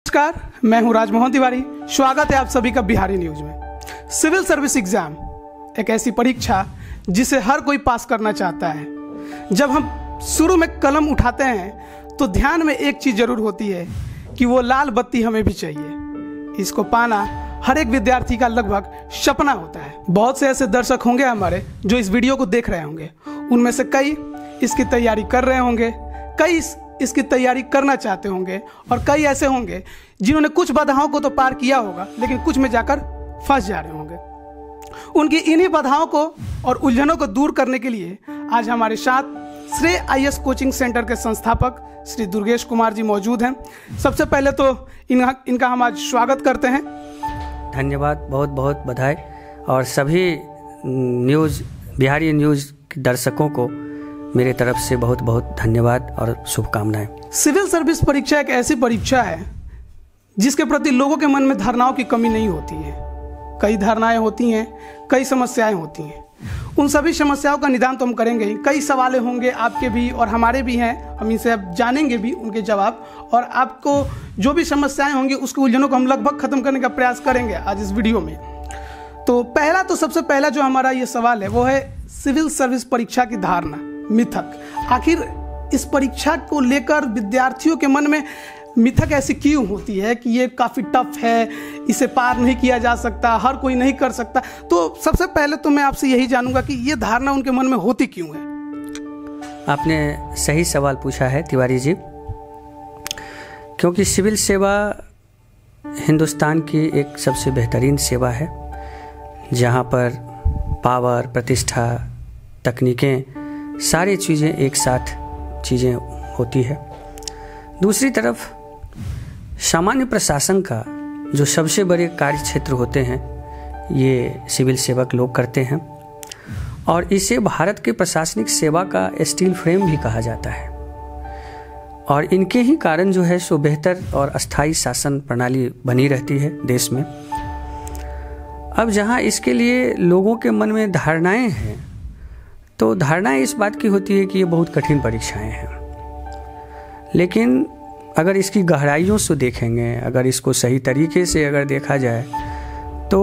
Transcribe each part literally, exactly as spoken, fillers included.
नमस्कार, मैं हूं राजमोहन तिवारी। स्वागत है आप सभी का बिहारी न्यूज में। सिविल सर्विस एग्जाम एक ऐसी परीक्षा जिसे हर कोई पास करना चाहता है। जब हम शुरू में कलम उठाते हैं तो ध्यान में एक चीज़ जरूर होती है कि वो लाल बत्ती हमें भी चाहिए। इसको पाना हर एक विद्यार्थी का लगभग सपना होता है। बहुत से ऐसे दर्शक होंगे हमारे जो इस वीडियो को देख रहे होंगे, उनमें से कई इसकी तैयारी कर रहे होंगे, कई इस, इसकी तैयारी करना चाहते होंगे और कई ऐसे होंगे जिन्होंने कुछ बाधाओं को तो पार किया होगा लेकिन कुछ में जाकर फंस जा रहे होंगे। उनकी इन्हीं बाधाओं को और उलझनों को दूर करने के लिए आज हमारे साथ Shrey I A S coaching centre के संस्थापक श्री दुर्गेश कुमार जी मौजूद हैं। सबसे पहले तो इन, इनका हम आज स्वागत करते हैं। धन्यवाद, बहुत बहुत बधाई और सभी न्यूज़ बिहारी न्यूज़ के दर्शकों को मेरे तरफ से बहुत बहुत धन्यवाद और शुभकामनाएं। सिविल सर्विस परीक्षा एक ऐसी परीक्षा है जिसके प्रति लोगों के मन में धारणाओं की कमी नहीं होती है। कई धारणाएं होती हैं, कई समस्याएं होती हैं। उन सभी समस्याओं का निदान तो हम करेंगे ही। कई सवाल होंगे आपके भी और हमारे भी हैं, हम इनसे अब जानेंगे भी उनके जवाब, और आपको जो भी समस्याएं होंगी उसके उलझनों को हम लगभग खत्म करने का प्रयास करेंगे आज इस वीडियो में। तो पहला तो सबसे पहला जो हमारा ये सवाल है वो है सिविल सर्विस परीक्षा की धारणा, मिथक। आखिर इस परीक्षा को लेकर विद्यार्थियों के मन में मिथक ऐसी क्यों होती है कि ये काफ़ी टफ है, इसे पार नहीं किया जा सकता, हर कोई नहीं कर सकता। तो सबसे पहले तो मैं आपसे यही जानूंगा कि ये धारणा उनके मन में होती क्यों है। आपने सही सवाल पूछा है तिवारी जी, क्योंकि सिविल सेवा हिंदुस्तान की एक सबसे बेहतरीन सेवा है जहाँ पर पावर, प्रतिष्ठा, तकनीकें, सारी चीज़ें एक साथ चीज़ें होती है। दूसरी तरफ सामान्य प्रशासन का जो सबसे बड़े कार्य क्षेत्र होते हैं ये सिविल सेवक लोग करते हैं और इसे भारत के प्रशासनिक सेवा का स्टील फ्रेम भी कहा जाता है। और इनके ही कारण जो है सो बेहतर और अस्थायी शासन प्रणाली बनी रहती है देश में। अब जहाँ इसके लिए लोगों के मन में धारणाएं हैं तो धारणाएं इस बात की होती है कि ये बहुत कठिन परीक्षाएं हैं, लेकिन अगर इसकी गहराइयों से देखेंगे, अगर इसको सही तरीके से अगर देखा जाए तो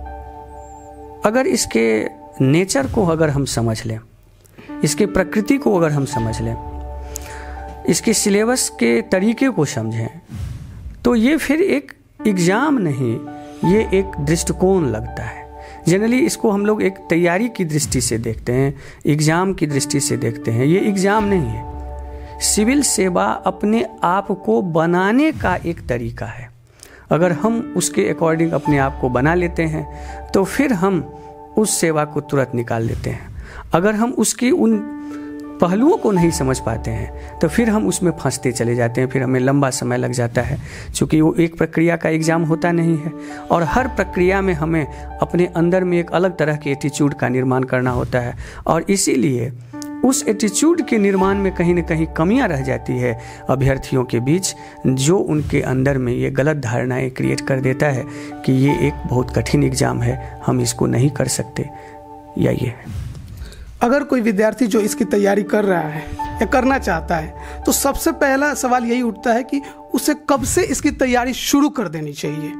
अगर इसके नेचर को अगर हम समझ लें, इसके प्रकृति को अगर हम समझ लें, इसके सिलेबस के तरीके को समझें तो ये फिर एक एग्ज़ाम नहीं, ये एक दृष्टिकोण लगता है। जनरली इसको हम लोग एक तैयारी की दृष्टि से देखते हैं, एग्ज़ाम की दृष्टि से देखते हैं। ये एग्ज़ाम नहीं है। सिविल सेवा अपने आप को बनाने का एक तरीका है। अगर हम उसके अकॉर्डिंग अपने आप को बना लेते हैं तो फिर हम उस सेवा को तुरंत निकाल लेते हैं। अगर हम उसकी उन पहलुओं को नहीं समझ पाते हैं तो फिर हम उसमें फंसते चले जाते हैं, फिर हमें लंबा समय लग जाता है, क्योंकि वो एक प्रक्रिया का एग्ज़ाम होता नहीं है और हर प्रक्रिया में हमें अपने अंदर में एक अलग तरह के एटीट्यूड का निर्माण करना होता है और इसीलिए उस एटीट्यूड के निर्माण में कहीं ना कहीं कमियां रह जाती है अभ्यर्थियों के बीच, जो उनके अंदर में ये गलत धारणाएं क्रिएट कर देता है कि ये एक बहुत कठिन एग्ज़ाम है, हम इसको नहीं कर सकते, या ये है। अगर कोई विद्यार्थी जो इसकी तैयारी कर रहा है या करना चाहता है तो सबसे पहला सवाल यही उठता है कि उसे कब से इसकी तैयारी शुरू कर देनी चाहिए।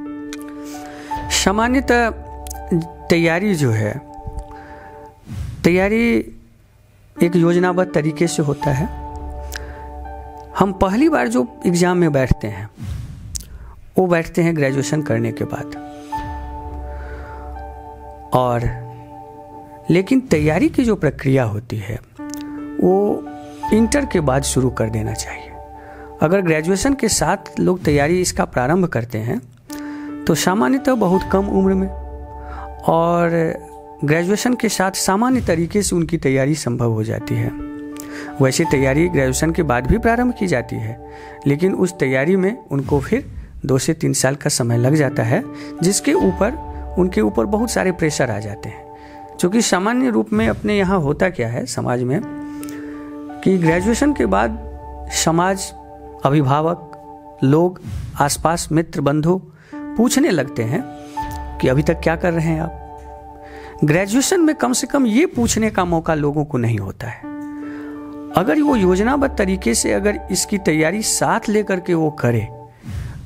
सामान्यतः तैयारी जो है, तैयारी एक योजनाबद्ध तरीके से होता है। हम पहली बार जो एग्ज़ाम में बैठते हैं वो बैठते हैं ग्रेजुएशन करने के बाद, और लेकिन तैयारी की जो प्रक्रिया होती है वो इंटर के बाद शुरू कर देना चाहिए। अगर ग्रेजुएशन के साथ लोग तैयारी इसका प्रारंभ करते हैं तो सामान्यतः बहुत कम उम्र में, और ग्रेजुएशन के साथ सामान्य तरीके से उनकी तैयारी संभव हो जाती है। वैसे तैयारी ग्रेजुएशन के बाद भी प्रारंभ की जाती है, लेकिन उस तैयारी में उनको फिर दो से तीन साल का समय लग जाता है, जिसके ऊपर उनके ऊपर बहुत सारे प्रेशर आ जाते हैं। क्योंकि सामान्य रूप में अपने यहाँ होता क्या है समाज में कि ग्रेजुएशन के बाद समाज, अभिभावक, लोग, आसपास मित्र बंधु पूछने लगते हैं कि अभी तक क्या कर रहे हैं आप। ग्रेजुएशन में कम से कम ये पूछने का मौका लोगों को नहीं होता है। अगर वो योजनाबद्ध तरीके से अगर इसकी तैयारी साथ लेकर के वो करे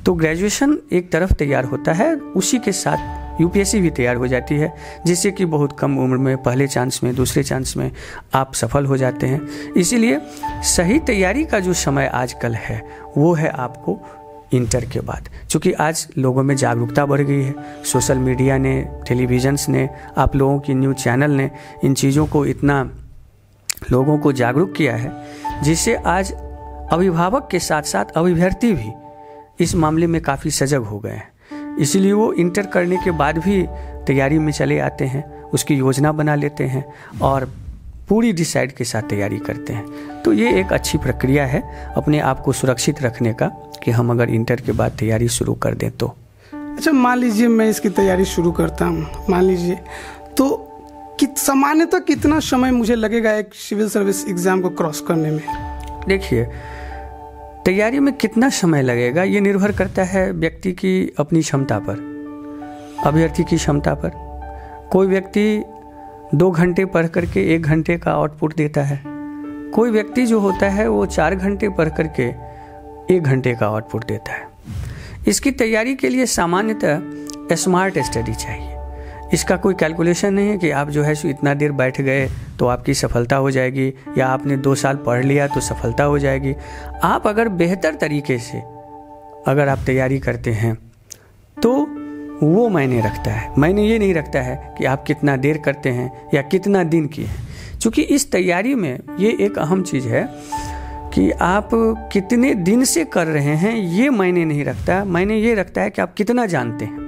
तो ग्रेजुएशन एक तरफ तैयार होता है, उसी के साथ यूपीएससी भी तैयार हो जाती है, जिससे कि बहुत कम उम्र में पहले चांस में दूसरे चांस में आप सफल हो जाते हैं। इसीलिए सही तैयारी का जो समय आजकल है वो है आपको इंटर के बाद, क्योंकि आज लोगों में जागरूकता बढ़ गई है। सोशल मीडिया ने, टेलीविजन्स ने, आप लोगों की न्यूज़ चैनल ने इन चीज़ों को इतना लोगों को जागरूक किया है, जिससे आज अभिभावक के साथ साथ अभ्यर्थी भी इस मामले में काफ़ी सजग हो गए हैं। इसलिए वो इंटर करने के बाद भी तैयारी में चले आते हैं, उसकी योजना बना लेते हैं और पूरी डिसाइड के साथ तैयारी करते हैं। तो ये एक अच्छी प्रक्रिया है अपने आप को सुरक्षित रखने का, कि हम अगर इंटर के बाद तैयारी शुरू कर दें तो। अच्छा, मान लीजिए मैं इसकी तैयारी शुरू करता हूँ, मान लीजिए, तो कि सामान्यतः कितना समय मुझे लगेगा एक सिविल सर्विस एग्ज़ाम को क्रॉस करने में? देखिए, तैयारी में कितना समय लगेगा ये निर्भर करता है व्यक्ति की अपनी क्षमता पर, अभ्यर्थी की क्षमता पर। कोई व्यक्ति दो घंटे पढ़ करके एक घंटे का आउटपुट देता है, कोई व्यक्ति जो होता है वो चार घंटे पढ़ करके एक घंटे का आउटपुट देता है। इसकी तैयारी के लिए सामान्यतः स्मार्ट स्टडी चाहिए। इसका कोई कैलकुलेशन नहीं है कि आप जो है सो इतना देर बैठ गए तो आपकी सफलता हो जाएगी, या आपने दो साल पढ़ लिया तो सफलता हो जाएगी। आप अगर बेहतर तरीके से अगर आप तैयारी करते हैं तो वो मायने रखता है, मायने ये नहीं रखता है कि आप कितना देर करते हैं या कितना दिन किए हैं। क्योंकि इस तैयारी में ये एक अहम चीज़ है कि आप कितने दिन से कर रहे हैं ये मायने नहीं रखता, मायने ये रखता है कि आप कितना जानते हैं।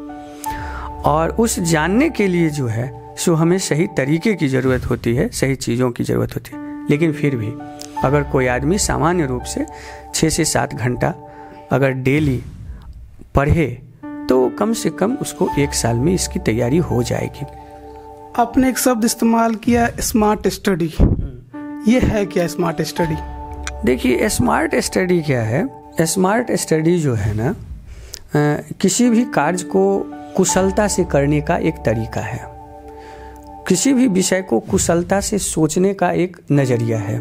और उस जानने के लिए जो है सो हमें सही तरीके की ज़रूरत होती है, सही चीज़ों की ज़रूरत होती है। लेकिन फिर भी अगर कोई आदमी सामान्य रूप से छः से सात घंटा अगर डेली पढ़े तो कम से कम उसको एक साल में इसकी तैयारी हो जाएगी। आपने एक शब्द इस्तेमाल किया, स्मार्ट स्टडी। ये है क्या स्मार्ट स्टडी? देखिए, स्मार्ट स्टडी क्या है? स्मार्ट स्टडी जो है ना, किसी भी कार्य को कुशलता से करने का एक तरीका है, किसी भी विषय को कुशलता से सोचने का एक नज़रिया है,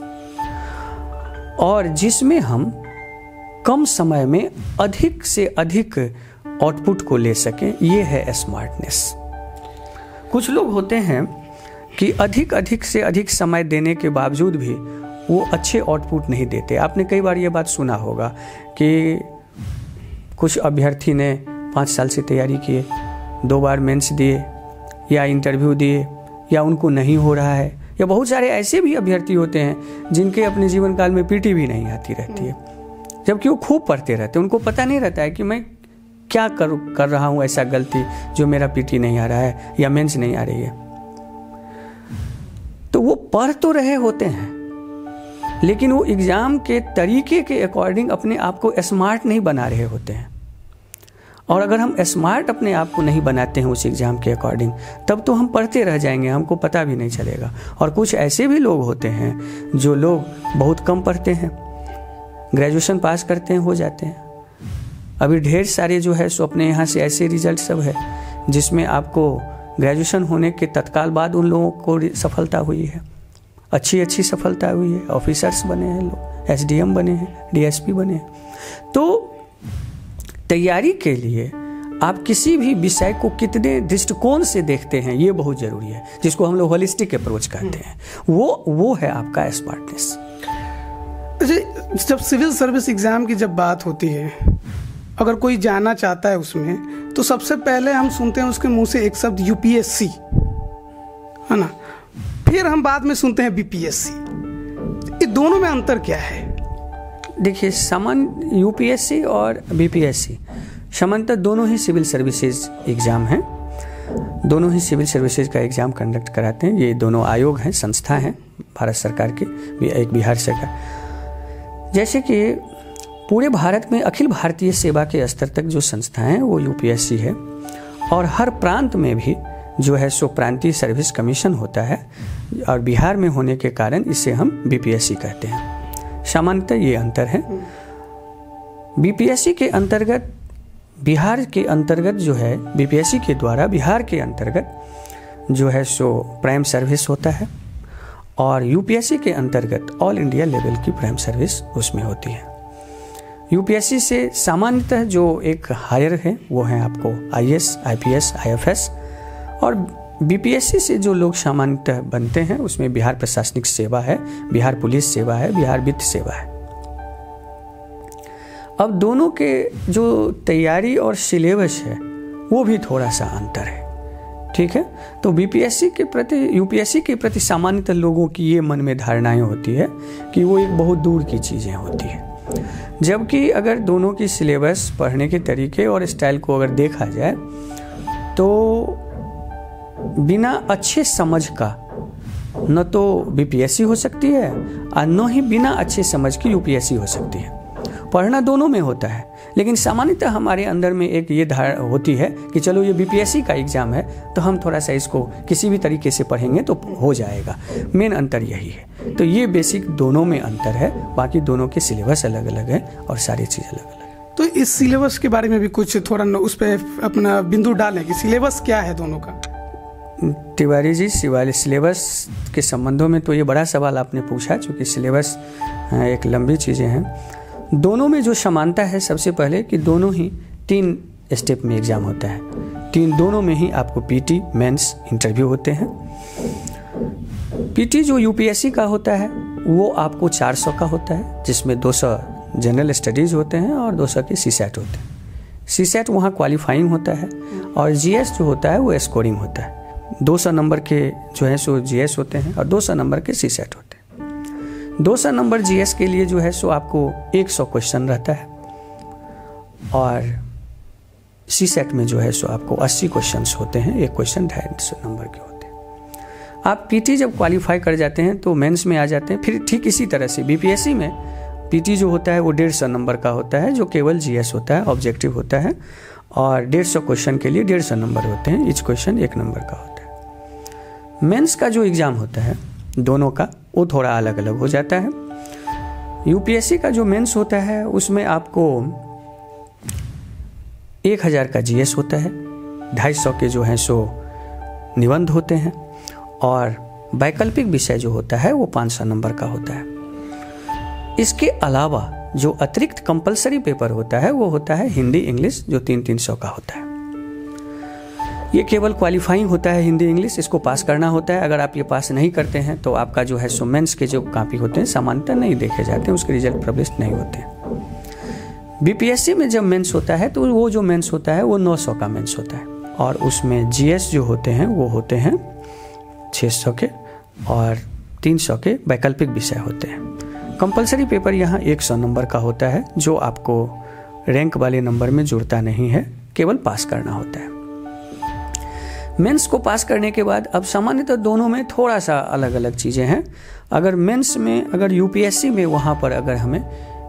और जिसमें हम कम समय में अधिक से अधिक आउटपुट को ले सकें, ये है स्मार्टनेस। कुछ लोग होते हैं कि अधिक अधिक से अधिक समय देने के बावजूद भी वो अच्छे आउटपुट नहीं देते। आपने कई बार ये बात सुना होगा कि कुछ अभ्यर्थी ने पाँच साल से तैयारी किए, दो बार मेंस दिए या इंटरव्यू दिए, या उनको नहीं हो रहा है, या बहुत सारे ऐसे भी अभ्यर्थी होते हैं जिनके अपने जीवन काल में पीटी भी नहीं आती रहती है, जबकि वो खूब पढ़ते रहते हैं। उनको पता नहीं रहता है कि मैं क्या कर कर रहा हूँ ऐसा गलती जो मेरा पीटी नहीं आ रहा है या मेंस नहीं आ रही है। तो वो पढ़ तो रहे होते हैं, लेकिन वो एग्ज़ाम के तरीके के अकॉर्डिंग अपने आप को स्मार्ट नहीं बना रहे होते हैं। और अगर हम स्मार्ट अपने आप को नहीं बनाते हैं उस एग्ज़ाम के अकॉर्डिंग, तब तो हम पढ़ते रह जाएंगे, हमको पता भी नहीं चलेगा। और कुछ ऐसे भी लोग होते हैं जो लोग बहुत कम पढ़ते हैं, ग्रेजुएशन पास करते हैं, हो जाते हैं। अभी ढेर सारे जो है सो अपने यहाँ से ऐसे रिजल्ट सब है जिसमें आपको ग्रेजुएशन होने के तत्काल बाद उन लोगों को सफलता हुई है, अच्छी अच्छी सफलता हुई है, ऑफिसर्स बने हैं लोग, एसडीएम बने हैं, डीएसपी बने हैं। तो तैयारी के लिए आप किसी भी विषय को कितने दृष्टिकोण से देखते हैं ये बहुत ज़रूरी है, जिसको हम लोग होलिस्टिक अप्रोच कहते हैं। वो वो है आपका स्मार्टनेस। जब सिविल सर्विस एग्ज़ाम की जब बात होती है, अगर कोई जाना चाहता है उसमें, तो सबसे पहले हम सुनते हैं उसके मुंह से एक शब्द यूपीएससी, है ना, फिर हम बाद में सुनते हैं बीपीएससी। ये दोनों में अंतर क्या है? देखिए, सामान्य यूपीएससी और बीपीएससी सामान्यतः दोनों ही सिविल सर्विसेज एग्ज़ाम हैं, दोनों ही सिविल सर्विसेज का एग्ज़ाम कंडक्ट कराते हैं। ये दोनों आयोग हैं, संस्था हैं भारत सरकार की, एक बिहार सरकार। जैसे कि पूरे भारत में अखिल भारतीय सेवा के स्तर तक जो संस्था है वो यूपीएससी है, और हर प्रांत में भी जो है सो प्रांतीय सर्विस कमीशन होता है, और बिहार में होने के कारण इसे हम बीपीएससी कहते हैं। सामान्यतः ये अंतर है। बीपीएससी के अंतर्गत बिहार के अंतर्गत जो है, बीपीएससी के द्वारा बिहार के अंतर्गत जो है सो प्राइम सर्विस होता है, और यूपीएससी के अंतर्गत ऑल इंडिया लेवल की प्राइम सर्विस उसमें होती है। यूपीएससी से सामान्यतः जो एक हायर है वो है आपको आईएएस, आईपीएस, आईएफएस, और बीपीएससी से जो लोग सामान्यतः बनते हैं उसमें बिहार प्रशासनिक सेवा है, बिहार पुलिस सेवा है, बिहार वित्त सेवा है। अब दोनों के जो तैयारी और सिलेबस है वो भी थोड़ा सा अंतर है, ठीक है। तो बीपीएससी के प्रति यूपीएससी के प्रति सामान्यतः लोगों की ये मन में धारणाएं होती है कि वो एक बहुत दूर की चीज़ें होती है, जबकि अगर दोनों की सिलेबस, पढ़ने के तरीके और स्टाइल को अगर देखा जाए तो बिना अच्छे समझ का न तो बीपीएससी हो सकती है और न ही बिना अच्छे समझ की यूपीएससी हो सकती है। पढ़ना दोनों में होता है, लेकिन सामान्यतः हमारे अंदर में एक ये धारणा होती है कि चलो ये बीपीएससी का एग्ज़ाम है तो हम थोड़ा सा इसको किसी भी तरीके से पढ़ेंगे तो हो जाएगा। मेन अंतर यही है। तो ये बेसिक दोनों में अंतर है, बाकी दोनों के सिलेबस अलग अलग है और सारी चीज़ अलग अलग है। तो इस सिलेबस के बारे में भी कुछ थोड़ा उस पर अपना बिंदु डालें कि सिलेबस क्या है दोनों का। तिवारी जी, सिलेबस के संबंधों में तो ये बड़ा सवाल आपने पूछा, चूँकि सिलेबस एक लंबी चीज़ें हैं। दोनों में जो समानता है सबसे पहले कि दोनों ही तीन स्टेप में एग्ज़ाम होता है। तीन दोनों में ही आपको पीटी, मेंस, इंटरव्यू होते हैं। पीटी जो यूपीएससी का होता है वो आपको चार सौ का होता है, जिसमें दो सौ जनरल स्टडीज़ होते हैं और दो सौ के सीसेट होते हैं। सीसेट वहाँ क्वालिफाइंग होता है और जीएस जो होता है वो स्कोरिंग होता है। दो सौ नंबर के जो है सो जीएस होते हैं और दो सौ नंबर के सीसेट होते हैं। दो सौ नंबर जीएस के लिए जो है सो आपको एक सौ क्वेश्चन रहता है और सीसेट में जो है सो आपको अस्सी क्वेश्चंस होते हैं, एक क्वेश्चन ढाई सौ नंबर के होते हैं। आप पीटी जब क्वालिफाई कर जाते हैं तो मेंस में आ जाते हैं। फिर ठीक इसी तरह से बीपीएससी में पीटी जो होता है वो डेढ़ सौ नंबर का होता है, जो केवल जीएस होता है, ऑब्जेक्टिव होता है, और डेढ़ सौ क्वेश्चन के लिए डेढ़ सौ नंबर होते हैं, ईच क्वेश्चन एक नंबर का होता है। मेंस का जो एग्ज़ाम होता है दोनों का वो थोड़ा अलग अलग हो जाता है। यूपीएससी का जो मेंस होता है उसमें आपको एक हज़ार का जीएस होता है, ढाई सौ के जो हैं सो निबंध होते हैं और वैकल्पिक विषय जो होता है वो पाँच सौ नंबर का होता है। इसके अलावा जो अतिरिक्त कंपलसरी पेपर होता है वो होता है हिंदी, इंग्लिश, जो तीन तीन सौ का होता है। ये केवल क्वालिफाइंग होता है हिंदी इंग्लिश, इसको पास करना होता है। अगर आप ये पास नहीं करते हैं तो आपका जो है सो मेंस के जो कॉपी होते हैं सामान्यतः नहीं देखे जाते हैं, उसके रिजल्ट पब्लिश नहीं होते हैं। बीपीएससी में जब मेंस होता है तो वो जो मेंस होता है वो नौ सौ का मेंस होता है और उसमें जीएस जो होते हैं वो होते हैं छः सौ के और तीन सौ के वैकल्पिक विषय होते हैं। कंपलसरी पेपर यहाँ एक सौ नंबर का होता है, जो आपको रैंक वाले नंबर में जुड़ता नहीं है, केवल पास करना होता है। मेंस को पास करने के बाद अब सामान्यतः दोनों में थोड़ा सा अलग अलग चीज़ें हैं। अगर मेंस में, अगर यूपीएससी में वहाँ पर अगर हमें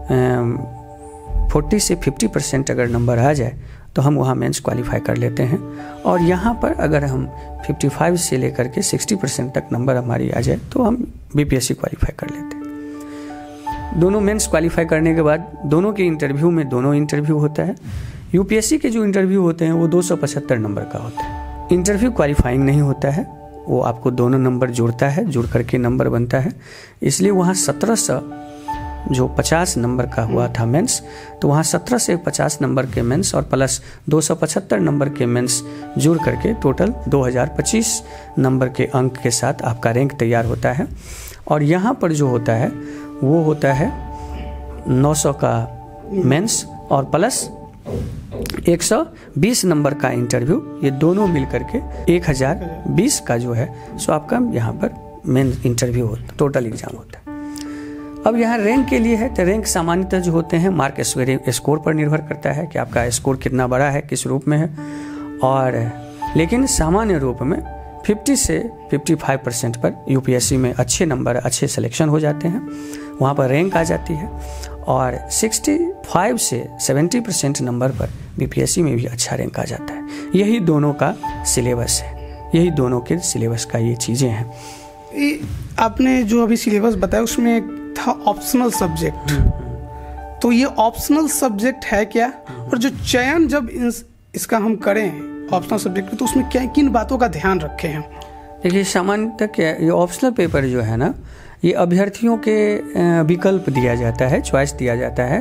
चालीस से पचास परसेंट अगर नंबर आ जाए तो हम वहाँ मेंस क्वालिफाई कर लेते हैं, और यहाँ पर अगर हम पचपन से लेकर के साठ परसेंट तक नंबर हमारी आ जाए तो हम बीपीएससी क्वालिफाई कर लेते हैं। दोनों मेंस क्वालिफाई करने के बाद दोनों के इंटरव्यू में दोनों इंटरव्यू होता है। यूपीएससी के जो इंटरव्यू होते हैं वो दो सौ पचहत्तर नंबर का होता है। इंटरव्यू क्वालिफाइंग नहीं होता है, वो आपको दोनों नंबर जुड़ता है, जुड़ करके नंबर बनता है। इसलिए वहाँ सत्रह सौ जो पचास नंबर का हुआ था मेंस, तो वहाँ सत्रह से पचास नंबर के मेंस और प्लस दो सौ पचहत्तर नंबर के मेंस जुड़ करके टोटल दो हज़ार पच्चीस नंबर के अंक के साथ आपका रैंक तैयार होता है। और यहाँ पर जो होता है वो होता है नौ सौ का मेंस और प्लस एक सौ बीस नंबर का इंटरव्यू, ये दोनों मिल करके एक हज़ार बीस का जो है सो आपका यहाँ पर मेन इंटरव्यू होता, टोटल एग्जाम होता है। अब यहाँ रैंक के लिए है तो रैंक सामान्यतः जो होते हैं मार्क स्कोर पर निर्भर करता है कि आपका स्कोर कितना बड़ा है, किस रूप में है। और लेकिन सामान्य रूप में पचास से पचपन परसेंट पर यूपीएससी में अच्छे नंबर, अच्छे सिलेक्शन हो जाते हैं, वहाँ पर रैंक आ जाती है। और पैंसठ से सत्तर परसेंट नंबर पर बीपीएससी में भी अच्छा रैंक आ जाता है। यही दोनों का सिलेबस है, यही दोनों के सिलेबस का ये चीज़ें हैं। आपने जो अभी सिलेबस बताया उसमें था ऑप्शनल सब्जेक्ट, तो ये ऑप्शनल सब्जेक्ट है क्या, और जो चयन जब इसका हम करें ऑप्शनल सब्जेक्ट तो उसमें क्या किन बातों का ध्यान रखें हम? देखिए सामान्यतः क्या ये ऑप्शनल पेपर जो है ना, ये अभ्यर्थियों के विकल्प दिया जाता है, चॉइस दिया जाता है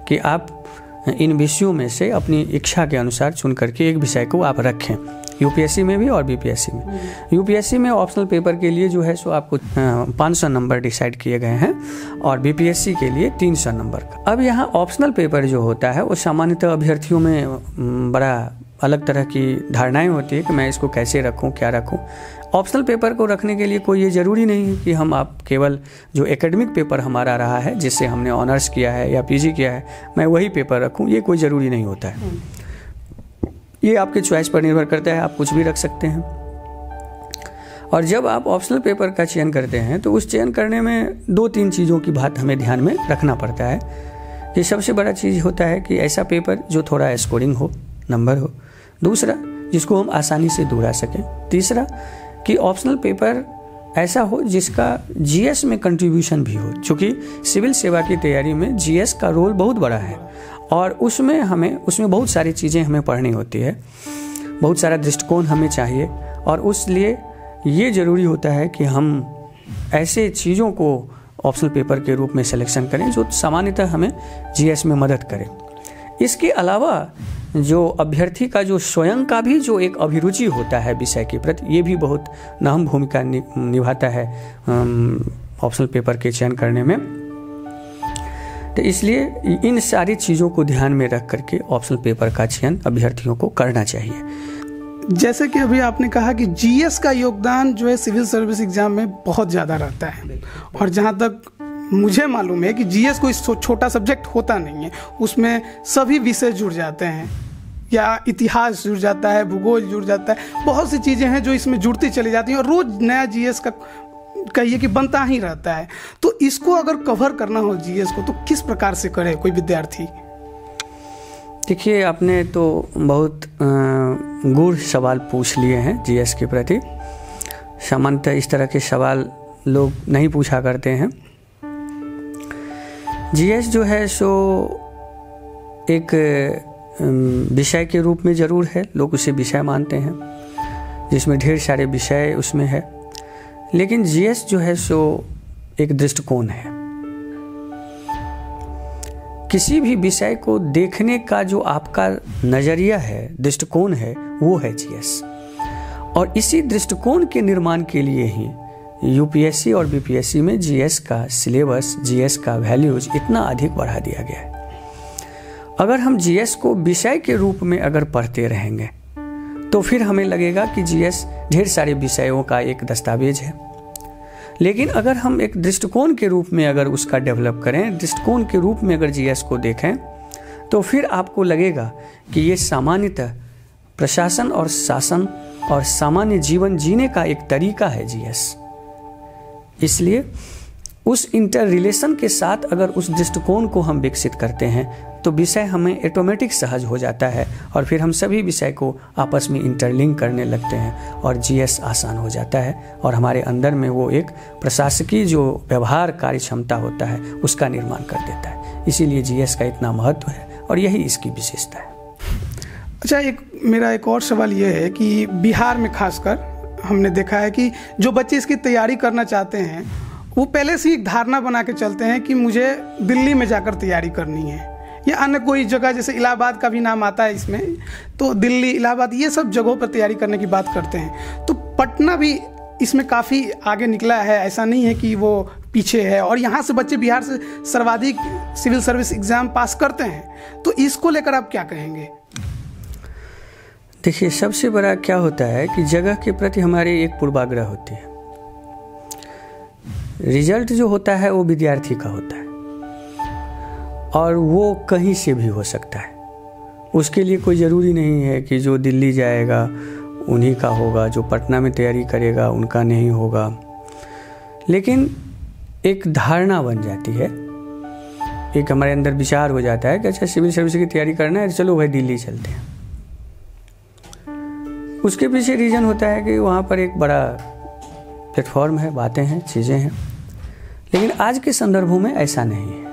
कि आप इन विषयों में से अपनी इच्छा के अनुसार चुन करके एक विषय को आप रखें, यूपीएससी में भी और बीपीएससी में। यूपीएससी में ऑप्शनल पेपर के लिए जो है सो आपको पाँच सौ नंबर डिसाइड किए गए हैं और बीपीएससी के लिए तीन सौ नंबर का। अब यहाँ ऑप्शनल पेपर जो होता है वो सामान्यतः अभ्यर्थियों में बड़ा अलग तरह की धारणाएं होती है कि मैं इसको कैसे रखूं, क्या रखूं। ऑप्शनल पेपर को रखने के लिए कोई ये ज़रूरी नहीं है कि हम आप केवल जो एकेडमिक पेपर हमारा रहा है जिससे हमने ऑनर्स किया है या पीजी किया है मैं वही पेपर रखूं, ये कोई ज़रूरी नहीं होता है। ये आपके चॉइस पर निर्भर करता है, आप कुछ भी रख सकते हैं। और जब आप ऑप्शनल पेपर का चयन करते हैं तो उस चयन करने में दो तीन चीज़ों की बात हमें ध्यान में रखना पड़ता है। ये सबसे बड़ा चीज़ होता है कि ऐसा पेपर जो थोड़ा स्कोरिंग हो, नंबर हो। दूसरा, जिसको हम आसानी से दोहरा सकें। तीसरा, कि ऑप्शनल पेपर ऐसा हो जिसका जीएस में कंट्रीब्यूशन भी हो, क्योंकि सिविल सेवा की तैयारी में जीएस का रोल बहुत बड़ा है और उसमें हमें उसमें बहुत सारी चीज़ें हमें पढ़नी होती है, बहुत सारा दृष्टिकोण हमें चाहिए और उसलिए ये ज़रूरी होता है कि हम ऐसे चीज़ों को ऑप्शनल पेपर के रूप में सिलेक्शन करें जो सामान्यतः हमें जीएस में मदद करें। इसके अलावा जो अभ्यर्थी का जो स्वयं का भी जो एक अभिरुचि होता है विषय के प्रति, ये भी बहुत अहम भूमिका निभाता है ऑप्शनल पेपर के चयन करने में। तो इसलिए इन सारी चीज़ों को ध्यान में रख करके ऑप्शनल पेपर का चयन अभ्यर्थियों को करना चाहिए। जैसे कि अभी आपने कहा कि जीएस का योगदान जो है सिविल सर्विस एग्जाम में बहुत ज़्यादा रहता है और जहाँ तक मुझे मालूम है कि जीएस कोई छोटा सब्जेक्ट होता नहीं है, उसमें सभी विषय जुड़ जाते हैं, या इतिहास जुड़ जाता है, भूगोल जुड़ जाता है, बहुत सी चीज़ें हैं जो इसमें जुड़ती चली जाती हैं और रोज़ नया जीएस का कहिए कि बनता ही रहता है। तो इसको अगर कवर करना हो जीएस को तो किस प्रकार से करे कोई विद्यार्थी? देखिए, आपने तो बहुत गूढ़ सवाल पूछ लिए हैं जीएस के प्रति। सामान्यतः इस तरह के सवाल लोग नहीं पूछा करते हैं। जीएस जो है सो एक विषय के रूप में ज़रूर है, लोग उसे विषय मानते हैं जिसमें ढेर सारे विषय उसमें है, लेकिन जीएस जो है सो एक दृष्टिकोण है। किसी भी विषय को देखने का जो आपका नज़रिया है, दृष्टिकोण है, वो है जीएस। और इसी दृष्टिकोण के निर्माण के लिए ही यूपीएससी और बीपीएससी में जीएस का सिलेबस, जीएस का वैल्यूज इतना अधिक बढ़ा दिया गया है। अगर हम जीएस को विषय के रूप में अगर पढ़ते रहेंगे तो फिर हमें लगेगा कि जीएस ढेर सारे विषयों का एक दस्तावेज है, लेकिन अगर हम एक दृष्टिकोण के रूप में अगर उसका डेवलप करें, दृष्टिकोण के रूप में अगर जीएस को देखें, तो फिर आपको लगेगा कि ये सामान्यतः प्रशासन और शासन और सामान्य जीवन जीने का एक तरीका है जीएस। इसलिए उस इंटर रिलेशन के साथ अगर उस दृष्टिकोण को हम विकसित करते हैं तो विषय हमें ऑटोमेटिक सहज हो जाता है और फिर हम सभी विषय को आपस में इंटरलिंक करने लगते हैं और जीएस आसान हो जाता है और हमारे अंदर में वो एक प्रशासकीय जो व्यवहार कार्य क्षमता होता है उसका निर्माण कर देता है। इसीलिए जीएस का इतना महत्व है और यही इसकी विशेषता है। अच्छा, एक मेरा एक और सवाल ये है कि बिहार में खासकर हमने देखा है कि जो बच्चे इसकी तैयारी करना चाहते हैं वो पहले से एक धारणा बना के चलते हैं कि मुझे दिल्ली में जाकर तैयारी करनी है या अन्य कोई जगह, जैसे इलाहाबाद का भी नाम आता है इसमें, तो दिल्ली, इलाहाबाद, ये सब जगहों पर तैयारी करने की बात करते हैं। तो पटना भी इसमें काफ़ी आगे निकला है, ऐसा नहीं है कि वो पीछे है और यहाँ से बच्चे बिहार से सर्वाधिक सिविल सर्विस एग्ज़ाम पास करते हैं। तो इसको लेकर आप क्या कहेंगे? देखिए, सबसे बड़ा क्या होता है कि जगह के प्रति हमारी एक पूर्वाग्रह होती है। रिजल्ट जो होता है वो विद्यार्थी का होता है और वो कहीं से भी हो सकता है। उसके लिए कोई ज़रूरी नहीं है कि जो दिल्ली जाएगा उन्हीं का होगा, जो पटना में तैयारी करेगा उनका नहीं होगा। लेकिन एक धारणा बन जाती है, एक हमारे अंदर विचार हो जाता है कि अच्छा सिविल सर्विस की तैयारी करना है, चलो भाई दिल्ली चलते हैं। उसके पीछे रीज़न होता है कि वहाँ पर एक बड़ा प्लेटफॉर्म है, बातें हैं, चीज़ें हैं। लेकिन आज के संदर्भों में ऐसा नहीं है।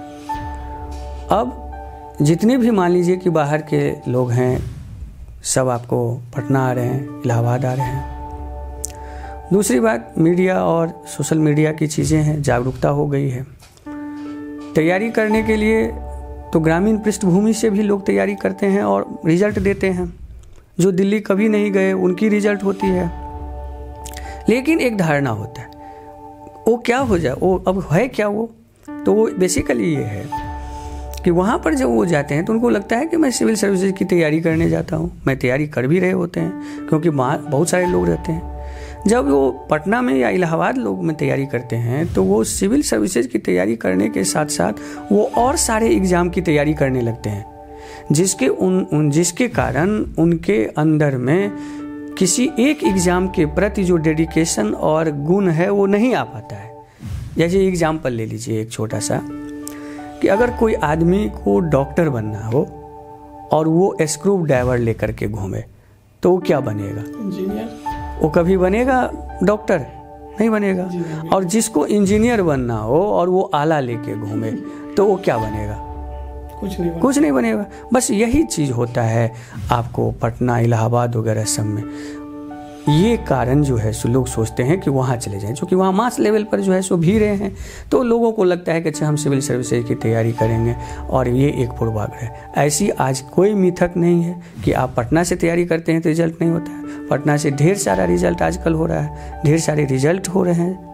अब जितने भी मान लीजिए कि बाहर के लोग हैं, सब आपको पटना आ रहे हैं, इलाहाबाद आ रहे हैं। दूसरी बात, मीडिया और सोशल मीडिया की चीज़ें हैं, जागरूकता हो गई है। तैयारी करने के लिए तो ग्रामीण पृष्ठभूमि से भी लोग तैयारी करते हैं और रिजल्ट देते हैं। जो दिल्ली कभी नहीं गए उनकी रिजल्ट होती है। लेकिन एक धारणा होता है, वो क्या हो जाए, वो अब है क्या वो, तो वो बेसिकली ये है कि वहाँ पर जब वो जाते हैं तो उनको लगता है कि मैं सिविल सर्विसेज की तैयारी करने जाता हूँ। मैं तैयारी कर भी रहे होते हैं क्योंकि वहाँ बहुत सारे लोग रहते हैं। जब वो पटना में या इलाहाबाद लोग में तैयारी करते हैं तो वो सिविल सर्विसेज की तैयारी करने के साथ साथ वो और सारे एग्ज़ाम की तैयारी करने लगते हैं, जिसके उन, उन जिसके कारण उनके अंदर में किसी एक एग्ज़ाम के प्रति जो डेडिकेशन और गुण है वो नहीं आ पाता है। जैसे एग्जाम्पल ले लीजिए एक छोटा सा, कि अगर कोई आदमी को डॉक्टर बनना हो और वो स्क्रू ड्राइवर लेकर के घूमे तो वो क्या बनेगा? इंजीनियर। वो कभी बनेगा डॉक्टर? नहीं बनेगा। और जिसको इंजीनियर बनना हो और वो आला लेके घूमे तो वो क्या बनेगा? कुछ नहीं कुछ नहीं बनेगा। बस यही चीज़ होता है आपको पटना, इलाहाबाद वगैरह सब में। ये कारण जो है सो लोग सोचते हैं कि वहाँ चले जाएं, क्योंकि वहाँ मास लेवल पर जो है सो भी रहे हैं, तो लोगों को लगता है कि अच्छा हम सिविल सर्विसेज की तैयारी करेंगे, और ये एक पूर्वाग्रह है। ऐसी आज कोई मिथक नहीं है कि आप पटना से तैयारी करते हैं तो रिजल्ट नहीं होता है। पटना से ढेर सारा रिजल्ट आजकल हो रहा है, ढेर सारे रिजल्ट हो रहे हैं।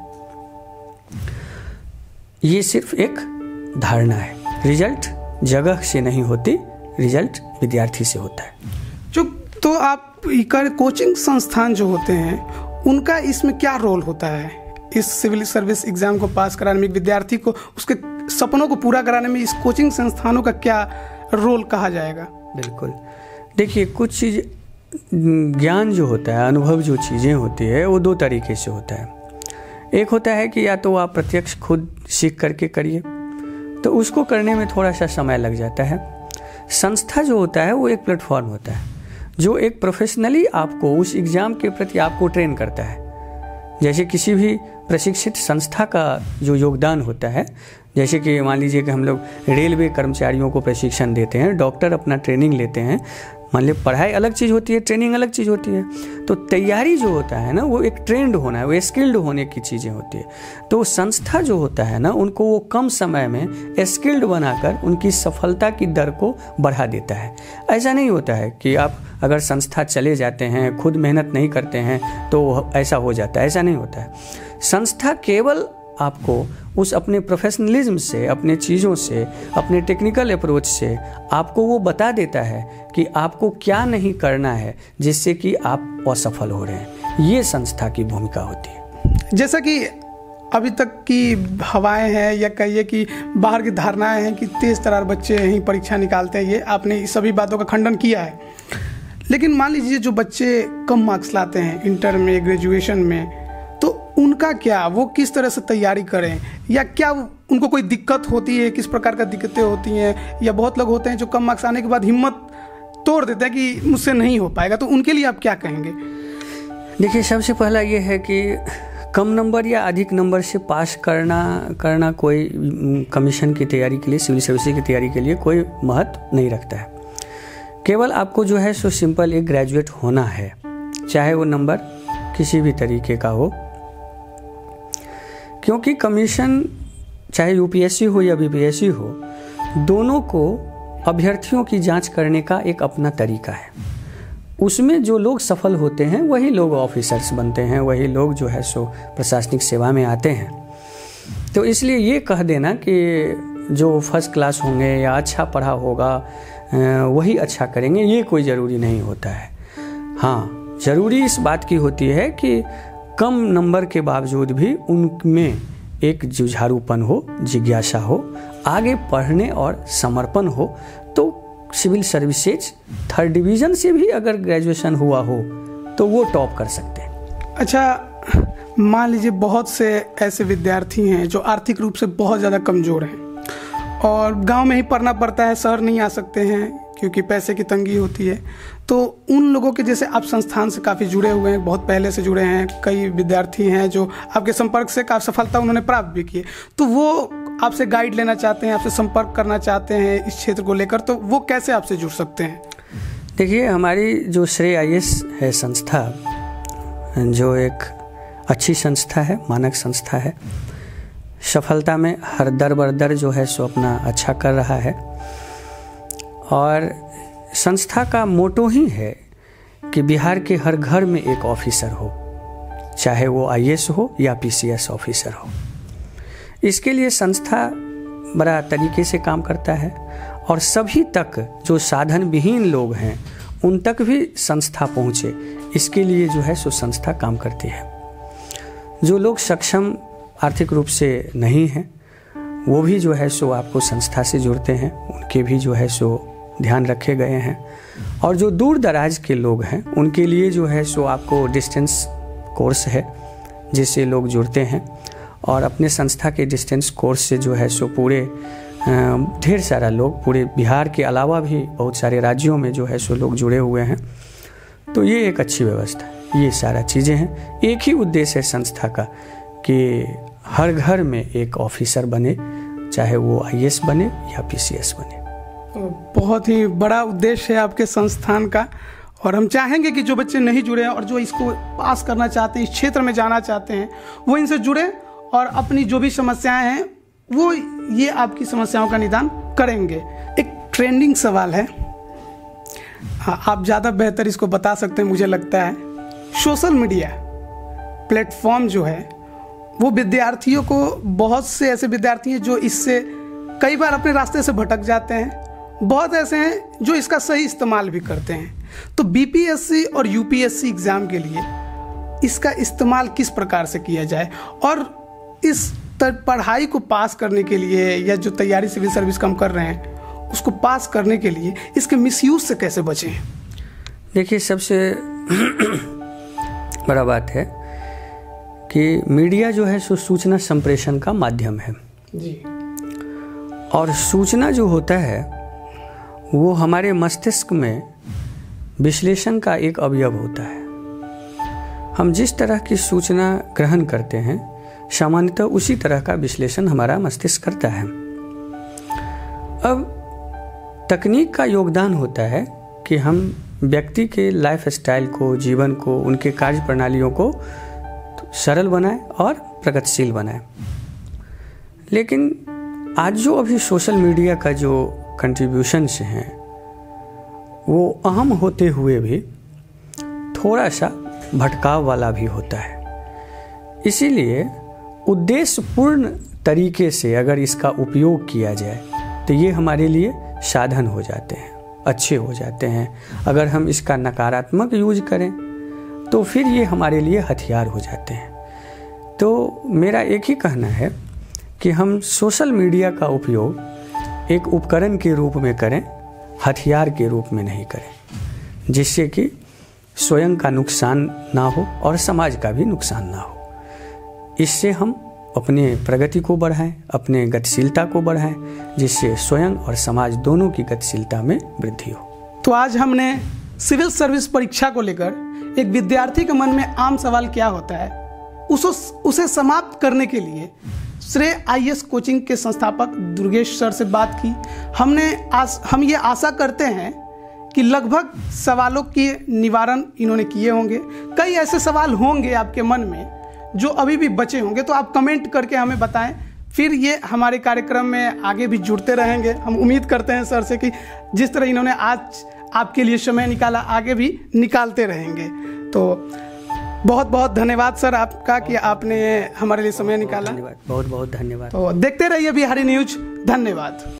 ये सिर्फ एक धारणा है। रिजल्ट जगह से नहीं होती, रिजल्ट विद्यार्थी से होता है। जो तो आप कोचिंग संस्थान जो होते हैं उनका इसमें क्या रोल होता है? इस सिविल सर्विस एग्जाम को पास कराने में विद्यार्थी को उसके सपनों को पूरा कराने में इस कोचिंग संस्थानों का क्या रोल कहा जाएगा? बिल्कुल, देखिए कुछ चीज़ ज्ञान जो होता है, अनुभव जो चीज़ें होती है वो दो तरीके से होता है। एक होता है कि या तो आप प्रत्यक्ष खुद सीख करके करिए, तो उसको करने में थोड़ा सा समय लग जाता है। संस्था जो होता है वो एक प्लेटफॉर्म होता है जो एक प्रोफेशनली आपको उस एग्ज़ाम के प्रति आपको ट्रेन करता है। जैसे किसी भी प्रशिक्षित संस्था का जो योगदान होता है, जैसे कि मान लीजिए कि हम लोग रेलवे कर्मचारियों को प्रशिक्षण देते हैं, डॉक्टर अपना ट्रेनिंग लेते हैं। मान लीजिए पढ़ाई अलग चीज़ होती है, ट्रेनिंग अलग चीज़ होती है। तो तैयारी जो होता है ना वो एक ट्रेंड होना है, वो स्किल्ड होने की चीज़ें होती है। तो संस्था जो होता है ना उनको वो कम समय में स्किल्ड बनाकर उनकी सफलता की दर को बढ़ा देता है। ऐसा नहीं होता है कि आप अगर संस्था चले जाते हैं, खुद मेहनत नहीं करते हैं तो ऐसा हो जाता है, ऐसा नहीं होता है। संस्था केवल आपको उस अपने प्रोफेशनलिज्म से, अपने चीज़ों से, अपने टेक्निकल अप्रोच से आपको वो बता देता है कि आपको क्या नहीं करना है जिससे कि आप असफल हो रहे हैं। ये संस्था की भूमिका होती है। जैसा कि अभी तक की हवाएं हैं या कहिए कि बाहर की धारणाएं हैं कि तेज तरार बच्चे ही परीक्षा निकालते हैं, ये आपने सभी बातों का खंडन किया है। लेकिन मान लीजिए जो बच्चे कम मार्क्स लाते हैं इंटर में, ग्रेजुएशन में, तो उनका क्या, वो किस तरह से तैयारी करें, या क्या उनको कोई दिक्कत होती है, किस प्रकार का दिक्कतें होती हैं? या बहुत लोग होते हैं जो कम मार्क्स आने के बाद हिम्मत तोड़ देते हैं कि मुझसे नहीं हो पाएगा, तो उनके लिए आप क्या कहेंगे? देखिए, सबसे पहला ये है कि कम नंबर या अधिक नंबर से पास करना करना कोई कमीशन की तैयारी के लिए, सिविल सर्विसेज की तैयारी के लिए कोई महत्व नहीं रखता है। केवल आपको जो है सो सिंपल एक ग्रेजुएट होना है, चाहे वो नंबर किसी भी तरीके का हो। क्योंकि कमीशन चाहे यूपीएससी हो या बीपीएससी हो, दोनों को अभ्यर्थियों की जांच करने का एक अपना तरीका है। उसमें जो लोग सफल होते हैं वही लोग ऑफिसर्स बनते हैं, वही लोग जो है सो प्रशासनिक सेवा में आते हैं। तो इसलिए ये कह देना कि जो फर्स्ट क्लास होंगे या अच्छा पढ़ा होगा वही अच्छा करेंगे, ये कोई ज़रूरी नहीं होता है। हाँ, ज़रूरी इस बात की होती है कि कम नंबर के बावजूद भी उनमें एक जुझारूपन हो, जिज्ञासा हो, आगे पढ़ने और समर्पण हो। तो सिविल सर्विसेज थर्ड डिवीज़न से भी अगर ग्रेजुएशन हुआ हो तो वो टॉप कर सकते हैं। अच्छा, मान लीजिए बहुत से ऐसे विद्यार्थी हैं जो आर्थिक रूप से बहुत ज़्यादा कमज़ोर हैं और गांव में ही पढ़ना पड़ता है, शहर नहीं आ सकते हैं क्योंकि पैसे की तंगी होती है। तो उन लोगों के, जैसे आप संस्थान से काफ़ी जुड़े हुए हैं, बहुत पहले से जुड़े हैं, कई विद्यार्थी हैं जो आपके संपर्क से काफ़ी सफलता उन्होंने प्राप्त भी की, तो वो आपसे गाइड लेना चाहते हैं, आपसे संपर्क करना चाहते हैं इस क्षेत्र को लेकर, तो वो कैसे आपसे जुड़ सकते हैं? देखिए, हमारी जो श्रेय आई ए एस है संस्था, जो एक अच्छी संस्था है, मानक संस्था है, सफलता में हर दर बर दर जो है सो अपना अच्छा कर रहा है। और संस्था का मोटो ही है कि बिहार के हर घर में एक ऑफिसर हो, चाहे वो आई ए एस हो या पी सी एस ऑफिसर हो। इसके लिए संस्था बड़ा तरीके से काम करता है और सभी तक जो साधन विहीन लोग हैं उन तक भी संस्था पहुँचे, इसके लिए जो है सो संस्था काम करती है। जो लोग सक्षम आर्थिक रूप से नहीं हैं वो भी जो है सो आपको संस्था से जुड़ते हैं, उनके भी जो है सो ध्यान रखे गए हैं। और जो दूर दराज के लोग हैं उनके लिए जो है सो आपको डिस्टेंस कोर्स है जिससे लोग जुड़ते हैं और अपने संस्था के डिस्टेंस कोर्स से जो है सो पूरे ढेर सारा लोग पूरे बिहार के अलावा भी बहुत सारे राज्यों में जो है सो लोग जुड़े हुए हैं। तो ये एक अच्छी व्यवस्था है, ये सारा चीज़ें हैं। एक ही उद्देश्य है संस्था का कि हर घर में एक ऑफिसर बने, चाहे वो आई ए एस बने या पी सी एस बने। बहुत ही बड़ा उद्देश्य है आपके संस्थान का और हम चाहेंगे कि जो बच्चे नहीं जुड़े हैं और जो इसको पास करना चाहते हैं, इस क्षेत्र में जाना चाहते हैं, वो इनसे जुड़े और अपनी जो भी समस्याएं हैं वो ये आपकी समस्याओं का निदान करेंगे। एक ट्रेंडिंग सवाल है, हाँ आप ज़्यादा बेहतर इसको बता सकते हैं मुझे लगता है। सोशल मीडिया प्लेटफॉर्म जो है वो विद्यार्थियों को, बहुत से ऐसे विद्यार्थी हैं जो इससे कई बार अपने रास्ते से भटक जाते हैं, बहुत ऐसे हैं जो इसका सही इस्तेमाल भी करते हैं। तो बी पी एस सी और U P S C exam के लिए इसका इस्तेमाल किस प्रकार से किया जाए और इस पढ़ाई को पास करने के लिए या जो तैयारी सिविल सर्विस का हम कर रहे हैं उसको पास करने के लिए इसके मिसयूज से कैसे बचें? देखिए, सबसे बड़ा बात है कि मीडिया जो है सो सूचना संप्रेषण का माध्यम है जी। और सूचना जो होता है वो हमारे मस्तिष्क में विश्लेषण का एक अवयव होता है। हम जिस तरह की सूचना ग्रहण करते हैं सामान्यतः उसी तरह का विश्लेषण हमारा मस्तिष्क करता है। अब तकनीक का योगदान होता है कि हम व्यक्ति के लाइफ स्टाइल को, जीवन को, उनके कार्य प्रणालियों को सरल बनाएं और प्रगतिशील बनाएं। लेकिन आज जो अभी सोशल मीडिया का जो कंट्रीब्यूशंस हैं वो अहम होते हुए भी थोड़ा सा भटकाव वाला भी होता है। इसीलिए उद्देश्यपूर्ण तरीके से अगर इसका उपयोग किया जाए तो ये हमारे लिए साधन हो जाते हैं, अच्छे हो जाते हैं। अगर हम इसका नकारात्मक यूज करें तो फिर ये हमारे लिए हथियार हो जाते हैं। तो मेरा एक ही कहना है कि हम सोशल मीडिया का उपयोग एक उपकरण के रूप में करें, हथियार के रूप में नहीं करें, जिससे कि स्वयं का नुकसान ना हो और समाज का भी नुकसान ना हो। इससे हम अपने प्रगति को बढ़ाएं, अपने गतिशीलता को बढ़ाएं, जिससे स्वयं और समाज दोनों की गतिशीलता में वृद्धि हो। तो आज हमने सिविल सर्विस परीक्षा को लेकर एक विद्यार्थी के मन में आम सवाल क्या होता है उसो उसे समाप्त करने के लिए श्रेय आई ए एस कोचिंग के संस्थापक दुर्गेश सर से बात की। हमने आस, हम ये आशा करते हैं कि लगभग सवालों के निवारण इन्होंने किए होंगे। कई ऐसे सवाल होंगे आपके मन में जो अभी भी बचे होंगे, तो आप कमेंट करके हमें बताएं। फिर ये हमारे कार्यक्रम में आगे भी जुड़ते रहेंगे। हम उम्मीद करते हैं सर से कि जिस तरह इन्होंने आज आपके लिए समय निकाला आगे भी निकालते रहेंगे। तो बहुत बहुत धन्यवाद सर आपका कि आपने हमारे लिए समय निकाला। धन्यवाद, बहुत बहुत धन्यवाद। तो देखते रहिए बिहारी न्यूज। धन्यवाद।